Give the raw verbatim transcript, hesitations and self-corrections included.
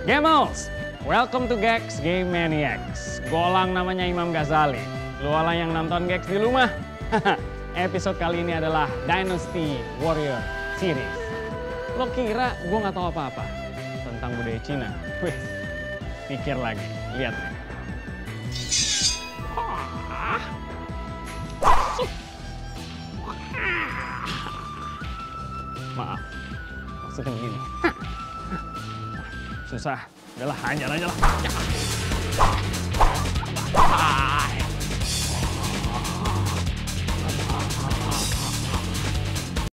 Gamers, welcome to Gex Game Maniacs. Golang namanya Imam Ghazali. Lu ala yang nonton Gex di rumah. Episode kali ini adalah Dynasty Warrior Series. Lo kira gue nggak tahu apa-apa tentang budaya Cina? Wih, pikir lagi, lihat nih. Maaf, maksudnya begini. Susah, udahlah hajar aja lah.